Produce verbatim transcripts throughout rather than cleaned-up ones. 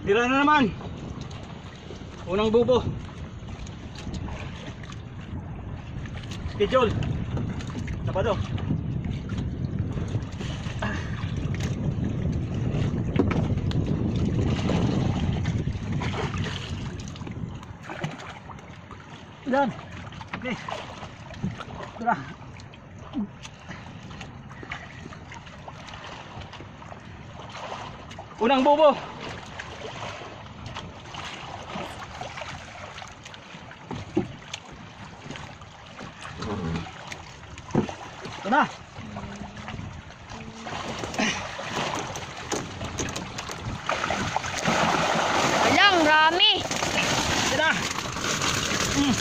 Tira na naman. Unang bubo. Schedule. Sabado. Yan. Okay. Tara. Unang bubo. Ito na. Alang, rami. Ito na. Mm.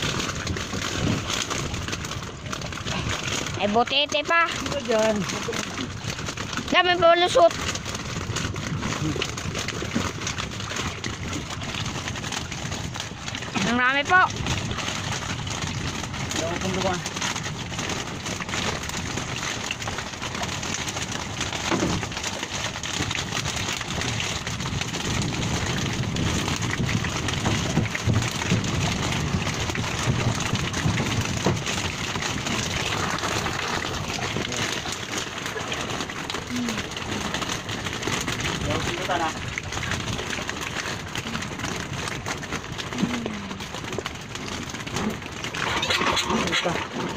Ay, botete pa. Ito dyan. Dami pa lusot. Ang rami po. Daw kung duwa. Daw kung duwa na. Ito.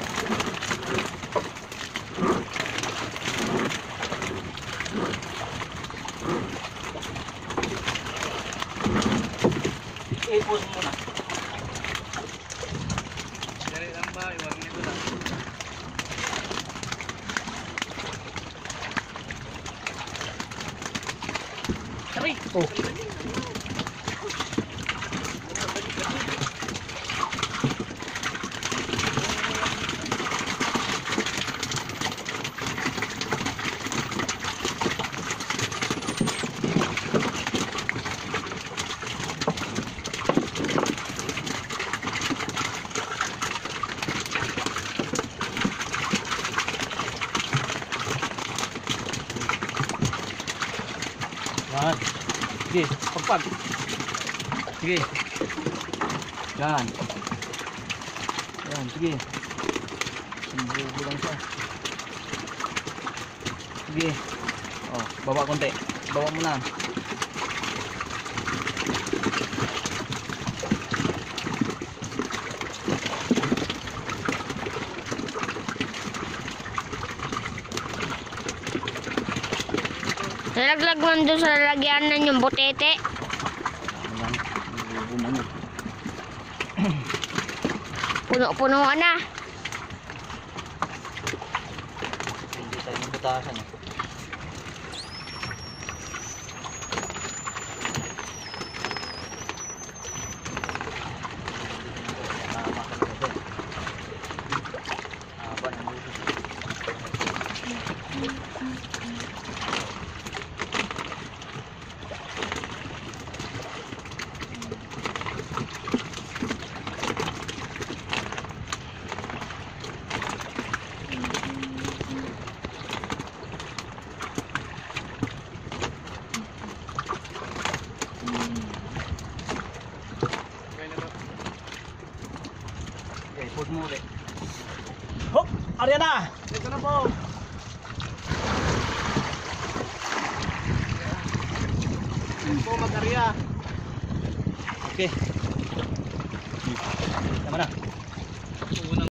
I-pause muna. Dali lang ba? Iwag nito lang. Aray! Oh! Yan. Sige, pagpag. Sige. Yan. Yan, sige. Sumbubo lang siya. Sige. Oh, baba konti. Baba mo na. Nalaglag man doon sa lalagyanan yung botete. Yan. Sumbubo mo na. Puno-punuan na. Hindi tayo magbutasan eh. Okay, pause mo ulit. Hop! Ariana! Dito na po! Dito po mag-arya. Okay. Tama na.